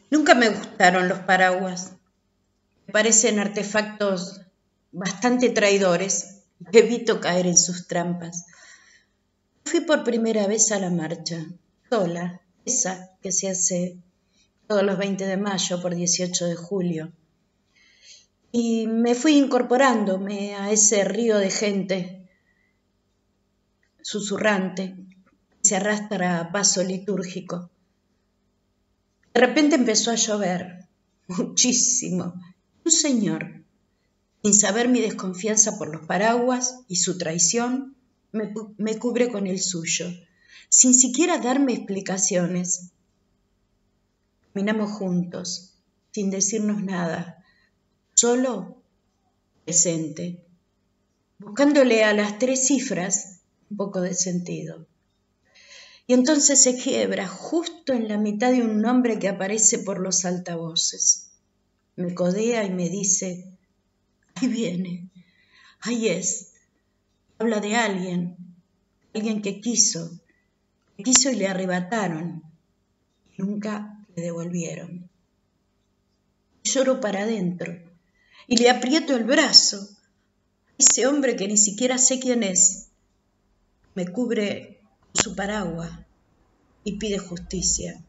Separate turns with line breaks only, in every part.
Nunca me gustaron los paraguas. Me parecen artefactos bastante traidores. Evito caer en sus trampas. Fui por primera vez a la marcha, sola, esa que se hace todos los 20 de mayo por 18 de julio. Y me fui incorporándome a ese río de gente susurrante que se arrastra a paso litúrgico. De repente empezó a llover, muchísimo. Un señor, sin saber mi desconfianza por los paraguas y su traición, me cubre con el suyo, sin siquiera darme explicaciones. Caminamos juntos, sin decirnos nada, solo presente, buscándole a las 3 cifras un poco de sentido. Y entonces se quiebra justo en la mitad de un nombre que aparece por los altavoces. Me codea y me dice: ahí viene, ahí es. Habla de alguien que quiso y le arrebataron, y nunca le devolvieron. Lloro para adentro y le aprieto el brazo. Ese hombre que ni siquiera sé quién es, me cubre con su paraguas y pide justicia.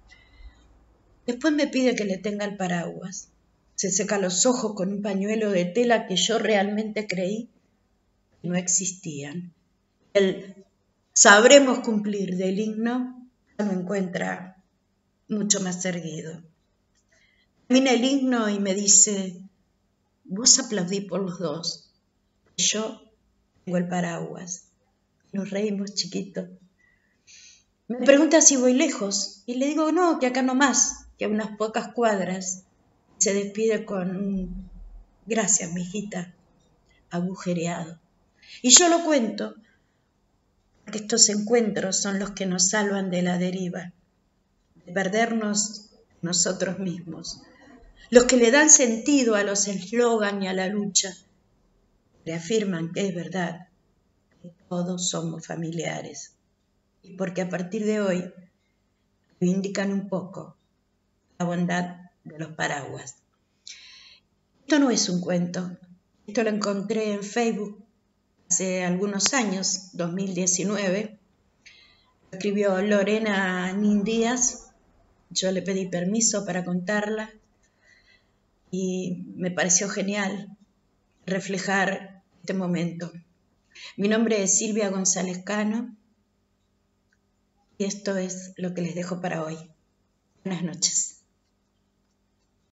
Después me pide que le tenga el paraguas. Se seca los ojos con un pañuelo de tela que yo realmente creí que no existían. El sabremos cumplir del himno lo encuentra mucho más erguido. Termina el himno y me dice: vos aplaudí por los dos, yo tengo el paraguas. Nos reímos chiquito. Me pregunta si voy lejos y le digo no, que acá nomás, que a unas pocas cuadras. Se despide con un gracias, mijita, agujereado. Y yo lo cuento porque estos encuentros son los que nos salvan de la deriva, de perdernos nosotros mismos, los que le dan sentido a los eslogan y a la lucha, le afirman que es verdad, que todos somos familiares, y porque a partir de hoy reivindican un poco la bondad de los paraguas. Esto no es un cuento, esto lo encontré en Facebook hace algunos años, 2019, lo escribió Lorena Nin Díaz, yo le pedí permiso para contarla y me pareció genial reflejar este momento. Mi nombre es Silvia González Cano y esto es lo que les dejo para hoy. Buenas noches.